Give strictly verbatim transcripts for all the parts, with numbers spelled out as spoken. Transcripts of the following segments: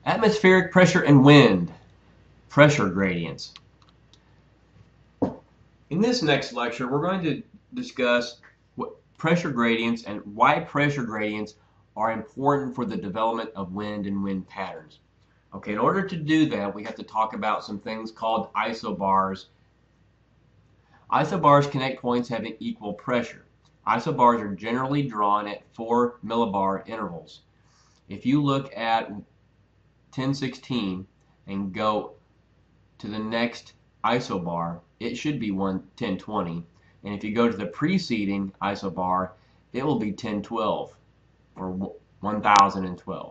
Atmospheric pressure and wind, pressure gradients. In this next lecture, we're going to discuss what pressure gradients and why pressure gradients are important for the development of wind and wind patterns. Okay, in order to do that, we have to talk about some things called isobars. Isobars connect points having equal pressure. Isobars are generally drawn at four millibar intervals. If you look at ten sixteen and go to the next isobar, it should be ten twenty, and if you go to the preceding isobar, it will be ten twelve or one thousand twelve.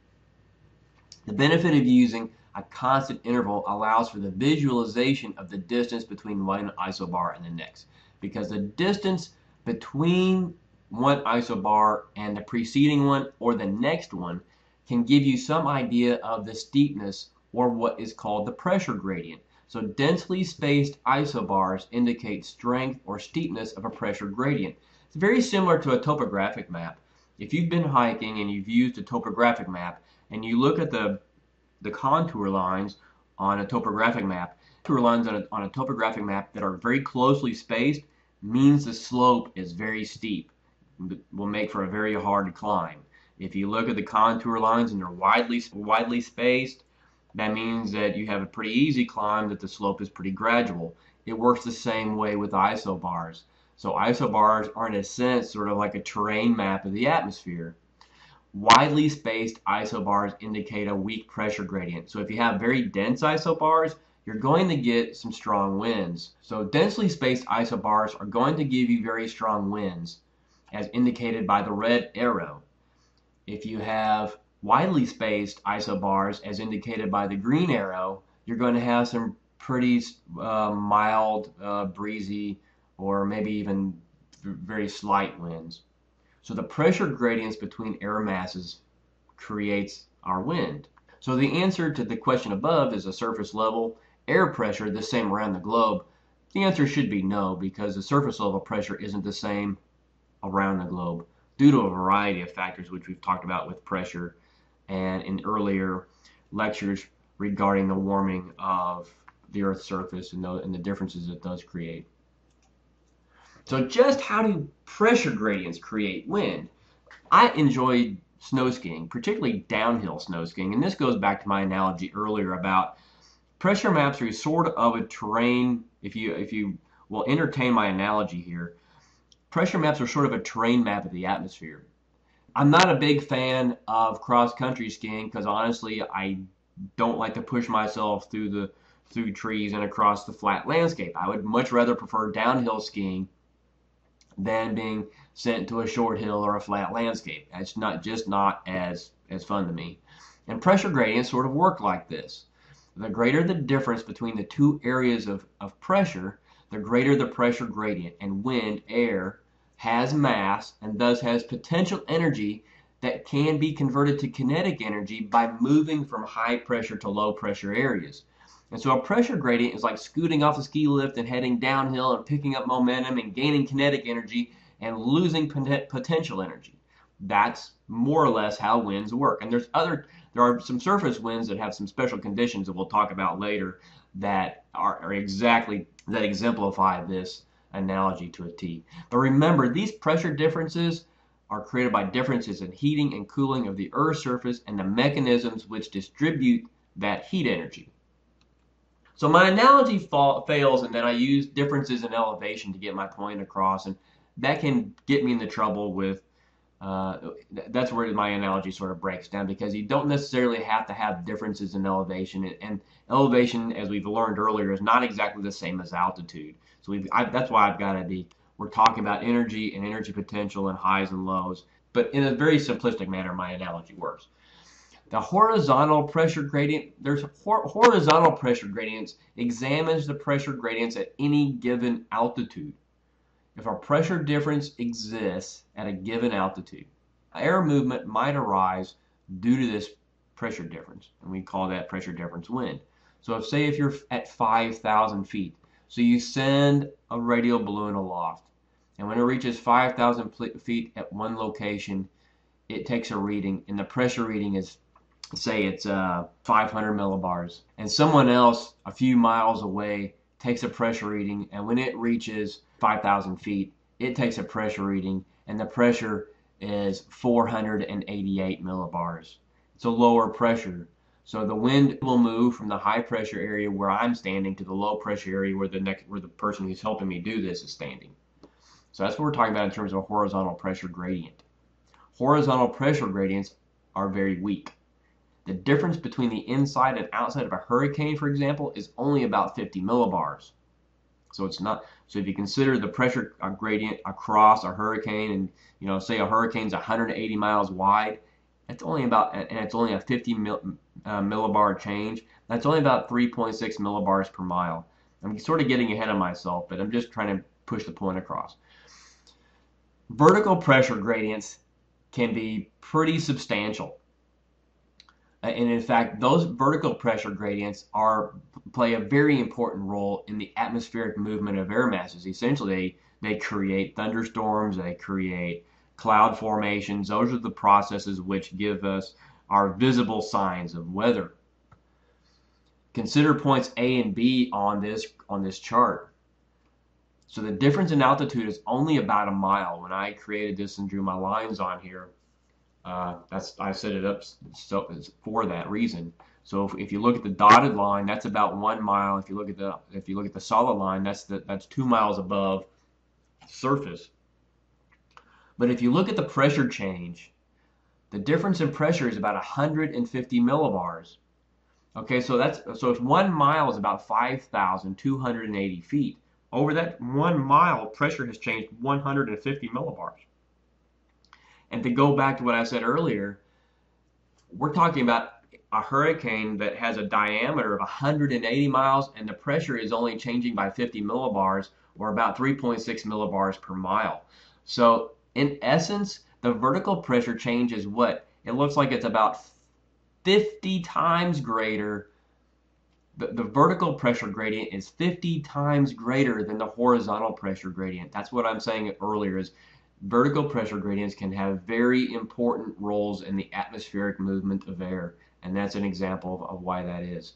The benefit of using a constant interval allows for the visualization of the distance between one isobar and the next, because the distance between one isobar and the preceding one or the next one can give you some idea of the steepness or what is called the pressure gradient. So densely spaced isobars indicate strength or steepness of a pressure gradient. It's very similar to a topographic map. If you've been hiking and you've used a topographic map and you look at the the contour lines on a topographic map, contour lines on a, on a topographic map that are very closely spaced means the slope is very steep, will make for a very hard climb. If you look at the contour lines and they're widely widely spaced, that means that you have a pretty easy climb, that the slope is pretty gradual. It works the same way with isobars. So isobars are in a sense sort of like a terrain map of the atmosphere. Widely spaced isobars indicate a weak pressure gradient. So if you have very dense isobars, you're going to get some strong winds. So densely spaced isobars are going to give you very strong winds, as indicated by the red arrow. If you have widely spaced isobars, as indicated by the green arrow, you're going to have some pretty uh, mild, uh, breezy, or maybe even very slight winds. So the pressure gradients between air masses creates our wind. So the answer to the question above is a surface level air pressure the same around the globe. The answer should be no, because the surface level pressure isn't the same around the globe due to a variety of factors which we've talked about with pressure and in earlier lectures regarding the warming of the Earth's surface and the, and the differences it does create. So just how do pressure gradients create wind? I enjoy snow skiing, particularly downhill snow skiing, and this goes back to my analogy earlier about pressure maps are sort of a terrain. If you if you will entertain my analogy here, pressure maps are sort of a terrain map of the atmosphere. I'm not a big fan of cross-country skiing because honestly I don't like to push myself through the through trees and across the flat landscape. I would much rather prefer downhill skiing than being sent to a short hill or a flat landscape. That's not just not as as fun to me. And pressure gradients sort of work like this. The greater the difference between the two areas of, of pressure, the greater the pressure gradient. And wind, air, has mass and thus has potential energy that can be converted to kinetic energy by moving from high pressure to low pressure areas. And so a pressure gradient is like scooting off a ski lift and heading downhill and picking up momentum and gaining kinetic energy and losing potential energy. That's more or less how winds work. And there's other, there are some surface winds that have some special conditions that we'll talk about later that are, are exactly, that exemplify this analogy to a T. But remember, these pressure differences are created by differences in heating and cooling of the Earth's surface and the mechanisms which distribute that heat energy. So my analogy fa fails, and then I use differences in elevation to get my point across, and that can get me into trouble with, uh, that's where my analogy sort of breaks down, because you don't necessarily have to have differences in elevation, and, and elevation, as we've learned earlier, is not exactly the same as altitude. So we've, I, that's why I've got to be, we're talking about energy and energy potential and highs and lows, but in a very simplistic manner, my analogy works. The horizontal pressure gradient, there's hor horizontal pressure gradients examines the pressure gradients at any given altitude. If a pressure difference exists at a given altitude, air movement might arise due to this pressure difference, and we call that pressure difference wind. So if, say if you're at five thousand feet, so you send a radial balloon aloft, and when it reaches five thousand feet at one location, it takes a reading, and the pressure reading is say it's uh, five hundred millibars, and someone else a few miles away takes a pressure reading, and when it reaches five thousand feet, it takes a pressure reading, and the pressure is four hundred eighty-eight millibars. It's a lower pressure. So the wind will move from the high pressure area where I'm standing to the low pressure area where the next where the person who's helping me do this is standing. So that's what we're talking about in terms of a horizontal pressure gradient. Horizontal pressure gradients are very weak. The difference between the inside and outside of a hurricane, for example, is only about fifty millibars. So it's not. So if you consider the pressure gradient across a hurricane, and you know, say a hurricane's one hundred eighty miles wide, it's only about, and it's only a fifty mil, uh, millibar change. That's only about three point six millibars per mile. I'm sort of getting ahead of myself, but I'm just trying to push the point across. Vertical pressure gradients can be pretty substantial. And in fact, those vertical pressure gradients are play a very important role in the atmospheric movement of air masses. Essentially, they, they create thunderstorms, they create cloud formations. Those are the processes which give us our visible signs of weather. Consider points A and B on this on this chart. So the difference in altitude is only about a mile. When I created this and drew my lines on here, Uh, that's I set it up so, for that reason. So if, if you look at the dotted line, that's about one mile. If you look at the if you look at the solid line, that's the, that's two miles above surface. But if you look at the pressure change, the difference in pressure is about one hundred fifty millibars. Okay, so that's so if one mile is about five thousand two hundred eighty feet. Over that one mile, pressure has changed one hundred fifty millibars. And to go back to what I said earlier, we're talking about a hurricane that has a diameter of one hundred eighty miles, and the pressure is only changing by fifty millibars, or about three point six millibars per mile. So in essence, the vertical pressure change is what? It looks like it's about fifty times greater. The, the vertical pressure gradient is fifty times greater than the horizontal pressure gradient. That's what I'm saying earlier is vertical pressure gradients can have very important roles in the atmospheric movement of air, and that's an example of, of why that is.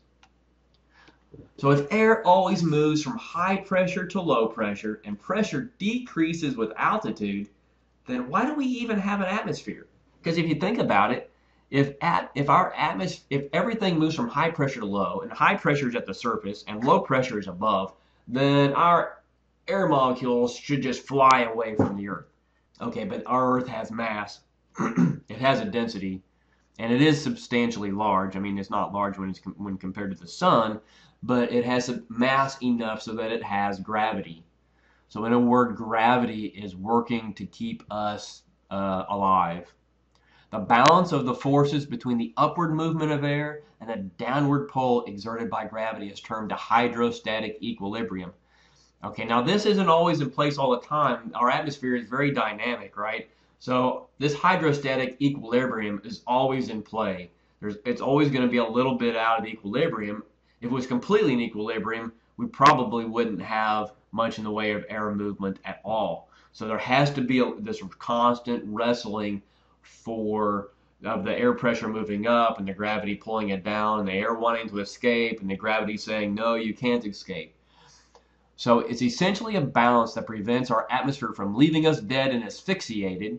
So if air always moves from high pressure to low pressure and pressure decreases with altitude, then why do we even have an atmosphere? Because if you think about it, if at if our atmos if everything moves from high pressure to low, and high pressure is at the surface and low pressure is above, then our air molecules should just fly away from the Earth. Okay, but our Earth has mass, it has a density, and it is substantially large. I mean, it's not large when it's com when compared to the sun, but it has a mass enough so that it has gravity. So in a word, gravity is working to keep us uh, alive. The balance of the forces between the upward movement of air and the downward pull exerted by gravity is termed a hydrostatic equilibrium. Okay, now this isn't always in place all the time. Our atmosphere is very dynamic, right? So this hydrostatic equilibrium is always in play. There's, it's always going to be a little bit out of equilibrium. If it was completely in equilibrium, we probably wouldn't have much in the way of air movement at all. So there has to be a, this constant wrestling for of the air pressure moving up and the gravity pulling it down, and the air wanting to escape and the gravity saying, no, you can't escape. So it's essentially a balance that prevents our atmosphere from leaving us dead and asphyxiated.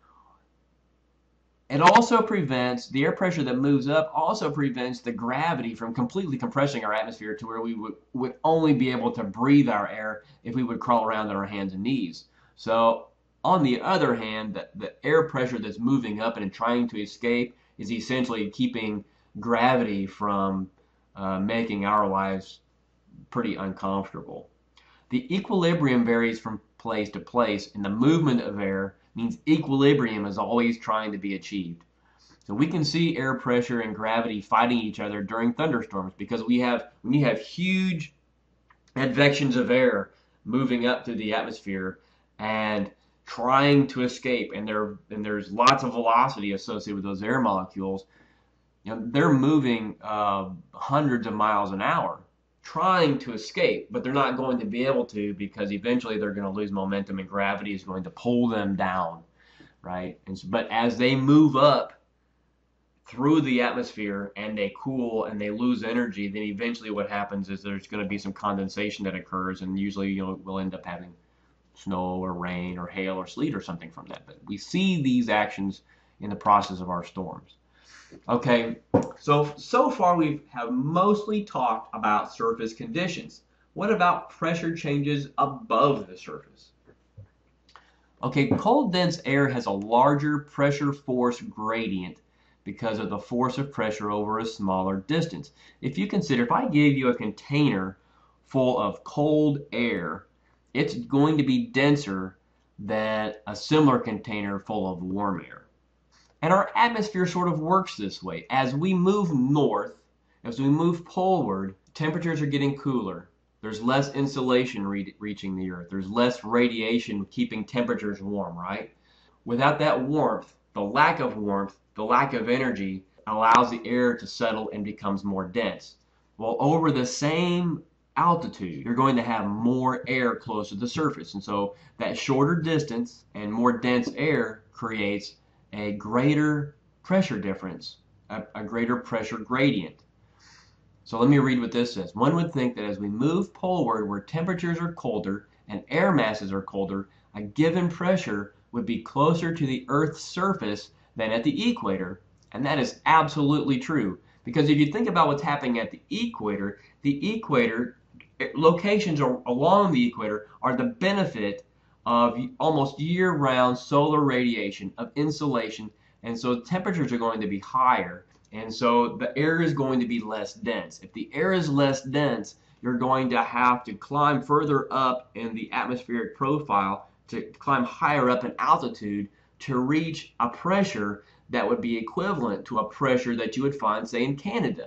It also prevents, the air pressure that moves up also prevents the gravity from completely compressing our atmosphere to where we would, would only be able to breathe our air if we would crawl around on our hands and knees. So on the other hand, the, the air pressure that's moving up and trying to escape is essentially keeping gravity from uh, making our lives pretty uncomfortable. The equilibrium varies from place to place, and the movement of air means equilibrium is always trying to be achieved. So we can see air pressure and gravity fighting each other during thunderstorms, because we have when you have huge advections of air moving up through the atmosphere and trying to escape, and there and there's lots of velocity associated with those air molecules. You know, they're moving uh, hundreds of miles an hour, trying to escape, but they're not going to be able to, because eventually they're going to lose momentum and gravity is going to pull them down, right? And so, but as they move up through the atmosphere and they cool and they lose energy, then eventually what happens is there's going to be some condensation that occurs, and usually, you know, we'll end up having snow or rain or hail or sleet or something from that. But we see these actions in the process of our storms. Okay, so so far we have mostly talked about surface conditions. What about pressure changes above the surface? Okay, cold dense air has a larger pressure force gradient because of the force of pressure over a smaller distance. If you consider, if I gave you a container full of cold air, it's going to be denser than a similar container full of warm air. And our atmosphere sort of works this way. As we move north, as we move poleward, temperatures are getting cooler. There's less insulation re reaching the earth. There's less radiation keeping temperatures warm, right? Without that warmth, the lack of warmth, the lack of energy allows the air to settle and becomes more dense. Well, over the same altitude, you're going to have more air close to the surface. And so that shorter distance and more dense air creates a greater pressure difference, a, a greater pressure gradient. So let me read what this says. One would think that as we move poleward where temperatures are colder and air masses are colder, a given pressure would be closer to the Earth's surface than at the equator. And that is absolutely true. Because if you think about what's happening at the equator, the equator, locations along the equator are the benefit of almost year-round solar radiation, of insolation, and so temperatures are going to be higher, and so the air is going to be less dense. If the air is less dense, you're going to have to climb further up in the atmospheric profile, to climb higher up in altitude to reach a pressure that would be equivalent to a pressure that you would find, say, in Canada.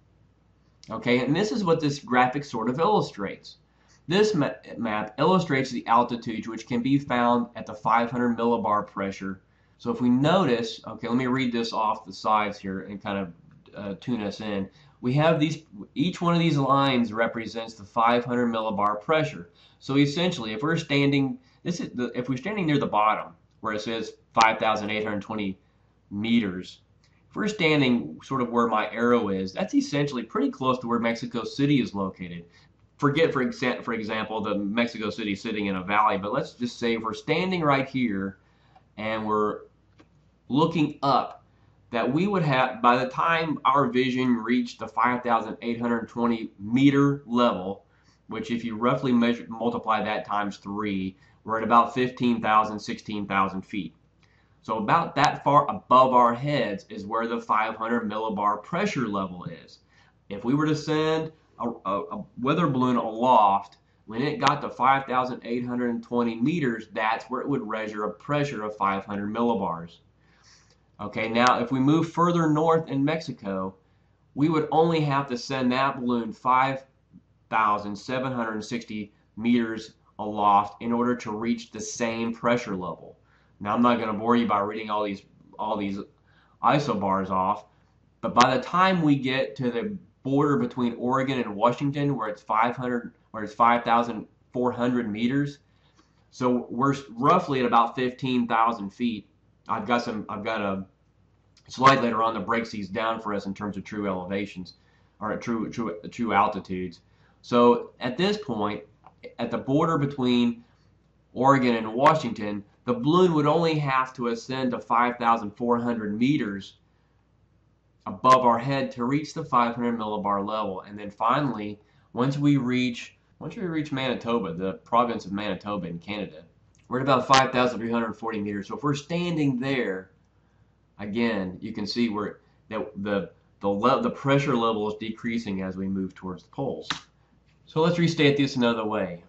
Okay, and this is what this graphic sort of illustrates. This map illustrates the altitudes which can be found at the five hundred millibar pressure. So if we notice, okay, let me read this off the sides here and kind of uh, tune us in. We have these, each one of these lines represents the five hundred millibar pressure. So essentially, if we're standing, this is the, if we're standing near the bottom where it says five thousand eight hundred twenty meters, if we're standing sort of where my arrow is, that's essentially pretty close to where Mexico City is located. Forget, for, exa for example, the Mexico City sitting in a valley, but let's just say if we're standing right here and we're looking up, that we would have, by the time our vision reached the five thousand eight hundred twenty meter level, which if you roughly measure, multiply that times three, we're at about fifteen thousand, sixteen thousand feet. So about that far above our heads is where the five hundred millibar pressure level is. If we were to send a, a, a weather balloon aloft, when it got to five thousand eight hundred twenty meters, that's where it would measure a pressure of five hundred millibars. Okay, now if we move further north in Mexico, we would only have to send that balloon five thousand seven hundred sixty meters aloft in order to reach the same pressure level. Now I'm not going to bore you by reading all these all these isobars off, but by the time we get to the border between Oregon and Washington, where it's five hundred, where it's five thousand four hundred meters, so we're roughly at about fifteen thousand feet. I've got some. I've got a slide later on that breaks these down for us in terms of true elevations, or true true true altitudes. So at this point, at the border between Oregon and Washington, the balloon would only have to ascend to five thousand four hundred meters above our head to reach the five hundred millibar level. And then finally, once we reach once we reach Manitoba, the province of Manitoba in Canada, we're at about five thousand three hundred forty meters. So if we're standing there, again, you can see where that the the le the pressure level is decreasing as we move towards the poles. So let's restate this another way.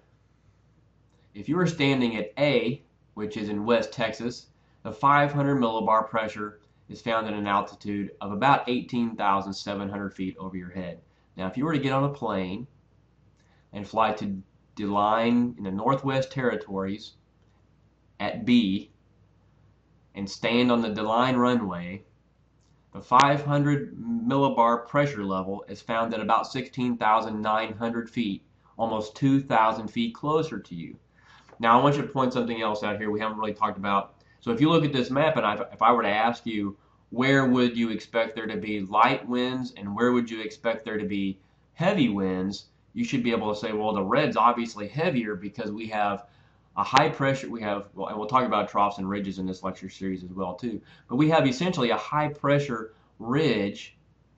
If you were standing at A, which is in West Texas, the five hundred millibar pressure is found at an altitude of about eighteen thousand seven hundred feet over your head. Now, if you were to get on a plane and fly to DeLine in the Northwest Territories at B and stand on the DeLine runway, the five hundred millibar pressure level is found at about sixteen thousand nine hundred feet, almost two thousand feet closer to you. Now, I want you to point something else out here we haven't really talked about. So if you look at this map, and I, if I were to ask you, where would you expect there to be light winds and where would you expect there to be heavy winds, you should be able to say, well, the red's obviously heavier because we have a high pressure, we have, well, and we'll talk about troughs and ridges in this lecture series as well too, but we have essentially a high pressure ridge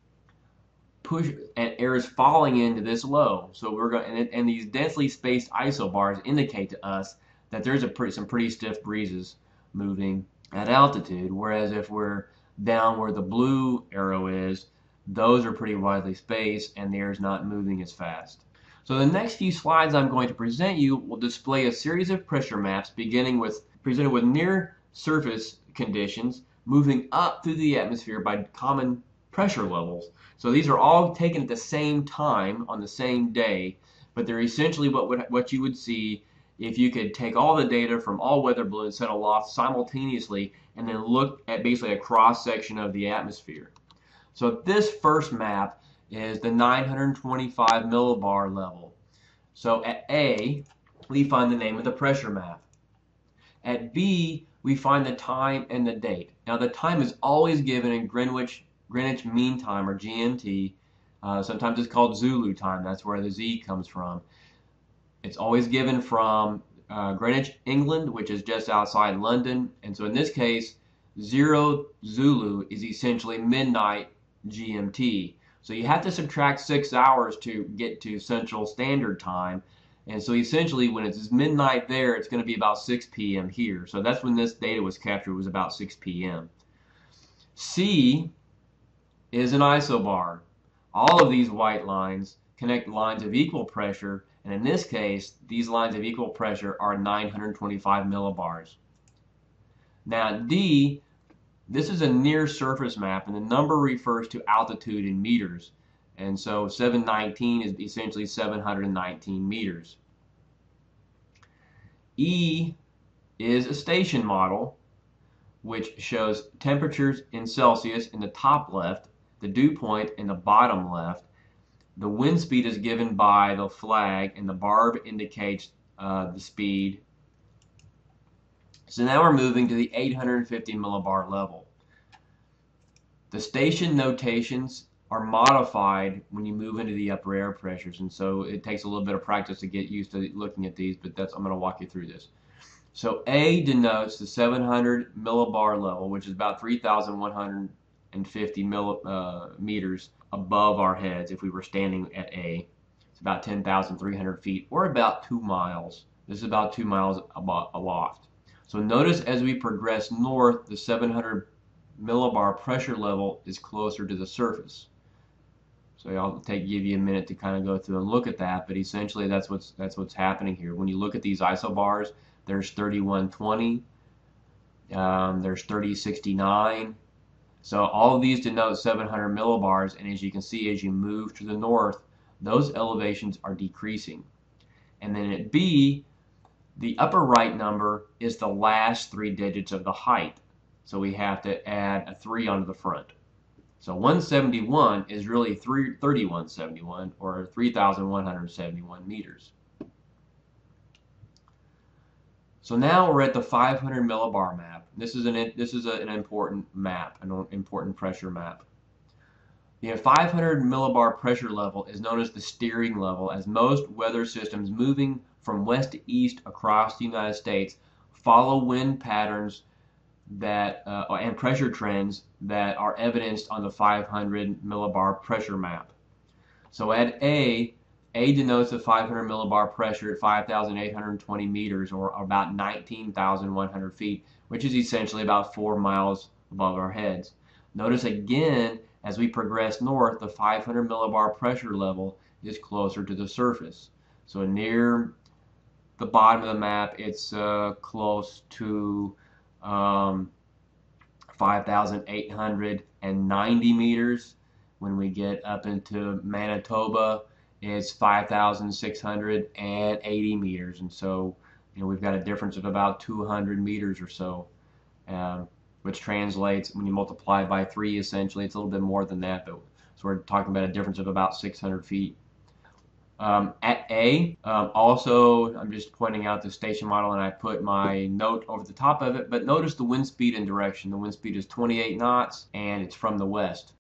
push and air is falling into this low. So we're going, and, and these densely spaced isobars indicate to us that there's a pretty, some pretty stiff breezes moving at altitude, whereas if we're down where the blue arrow is, those are pretty widely spaced and the air is not moving as fast. So the next few slides I'm going to present you will display a series of pressure maps beginning with presented with near surface conditions moving up through the atmosphere by common pressure levels. So these are all taken at the same time on the same day, but they're essentially what would, what you would see if you could take all the data from all weather balloons set aloft simultaneously and then look at basically a cross section of the atmosphere. So this first map is the nine hundred twenty-five millibar level. So at A, we find the name of the pressure map. At B, we find the time and the date. Now the time is always given in Greenwich Greenwich Mean Time, or G M T. Uh, sometimes it's called Zulu time. That's where the Z comes from. It's always given from uh, Greenwich, England, which is just outside London. And so in this case, zero Zulu is essentially midnight G M T. So you have to subtract six hours to get to Central Standard Time. And so essentially when it's midnight there, it's going to be about six P M here. So that's when this data was captured, was about six P M C is an isobar. All of these white lines connect lines of equal pressure, and in this case, these lines of equal pressure are nine hundred twenty-five millibars. Now D, this is a near surface map, and the number refers to altitude in meters. And so seven nineteen is essentially seven hundred nineteen meters. E is a station model, which shows temperatures in Celsius in the top left, the dew point in the bottom left. The wind speed is given by the flag, and the barb indicates uh, the speed. So now we're moving to the eight hundred fifty millibar level. The station notations are modified when you move into the upper air pressures, and so it takes a little bit of practice to get used to looking at these, but that's, I'm going to walk you through this. So A denotes the seven hundred millibar level, which is about three thousand one hundred fifty millimeters uh, above our heads if we were standing at A. It's about ten thousand three hundred feet, or about two miles. This is about two miles aloft. So notice as we progress north, the seven hundred millibar pressure level is closer to the surface. So I'll take give you a minute to kind of go through and look at that, but essentially that's what's that's what's happening here. When you look at these isobars, there's thirty-one twenty, um, there's thirty sixty-nine. So all of these denote seven hundred millibars, and as you can see, as you move to the north, those elevations are decreasing. And then at B, the upper right number is the last three digits of the height. So we have to add a three onto the front. So one seventy-one is really thirty-one seventy-one, or three thousand one hundred seventy-one meters. So now we're at the five hundred millibar map. This is an this is a, an important map, an important pressure map. The five hundred millibar pressure level is known as the steering level, as most weather systems moving from west to east across the United States follow wind patterns that uh, and pressure trends that are evidenced on the five hundred millibar pressure map. So at A, A denotes the five hundred millibar pressure at five thousand eight hundred twenty meters, or about nineteen thousand one hundred feet, which is essentially about four miles above our heads. Notice again, as we progress north, the five hundred millibar pressure level is closer to the surface. So near the bottom of the map, it's uh, close to um, five thousand eight hundred ninety meters. When we get up into Manitoba, it's five thousand six hundred eighty meters, and so you know we've got a difference of about two hundred meters or so, um, which translates, when you multiply by three, essentially it's a little bit more than that, but so we're talking about a difference of about six hundred feet. Um, at A, um, also, I'm just pointing out the station model and I put my note over the top of it, but notice the wind speed and direction. The wind speed is twenty-eight knots and it's from the west.